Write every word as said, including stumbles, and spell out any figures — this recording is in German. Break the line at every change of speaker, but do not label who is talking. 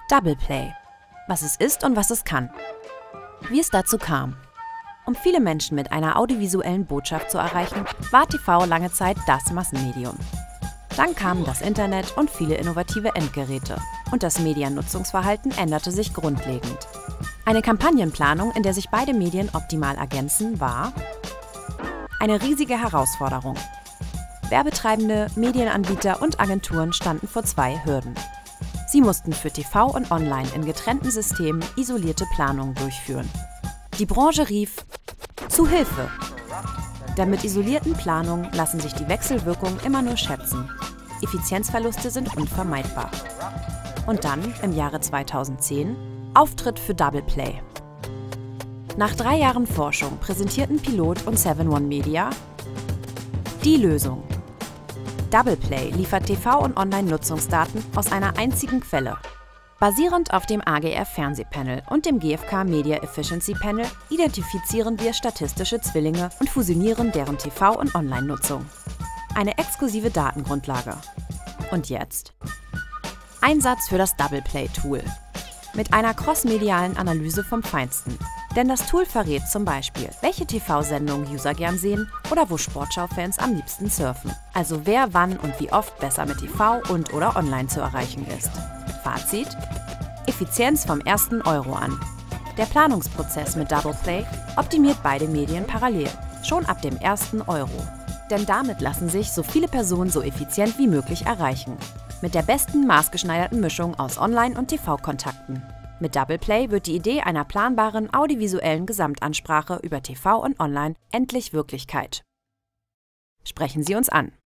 Double Play. Was es ist und was es kann. Wie es dazu kam. Um viele Menschen mit einer audiovisuellen Botschaft zu erreichen, war T V lange Zeit das Massenmedium. Dann kamen das Internet und viele innovative Endgeräte. Und das Mediennutzungsverhalten änderte sich grundlegend. Eine Kampagnenplanung, in der sich beide Medien optimal ergänzen, war eine riesige Herausforderung. Werbetreibende, Medienanbieter und Agenturen standen vor zwei Hürden. Sie mussten für T V und Online in getrennten Systemen isolierte Planungen durchführen. Die Branche rief: Zu Hilfe! Denn mit isolierten Planungen lassen sich die Wechselwirkungen immer nur schätzen. Effizienzverluste sind unvermeidbar. Und dann, im Jahre zweitausendzehn, Auftritt für Double Play. Nach drei Jahren Forschung präsentierten Pilot und seven one Media die Lösung. Double Play liefert T V- und Online-Nutzungsdaten aus einer einzigen Quelle. Basierend auf dem A G F-Fernsehpanel und dem G F K Media Efficiency Panel identifizieren wir statistische Zwillinge und fusionieren deren T V- und Online-Nutzung. Eine exklusive Datengrundlage. Und jetzt? Einsatz für das Double Play-Tool. Mit einer crossmedialen Analyse vom Feinsten. Denn das Tool verrät zum Beispiel, welche T V-Sendungen User gern sehen oder wo Sportschau-Fans am liebsten surfen. Also wer wann und wie oft besser mit T V und oder online zu erreichen ist. Fazit: Effizienz vom ersten Euro an. Der Planungsprozess mit Double Play optimiert beide Medien parallel, schon ab dem ersten Euro. Denn damit lassen sich so viele Personen so effizient wie möglich erreichen. Mit der besten maßgeschneiderten Mischung aus Online- und T V-Kontakten. Mit Double Play wird die Idee einer planbaren audiovisuellen Gesamtansprache über T V und Online endlich Wirklichkeit. Sprechen Sie uns an.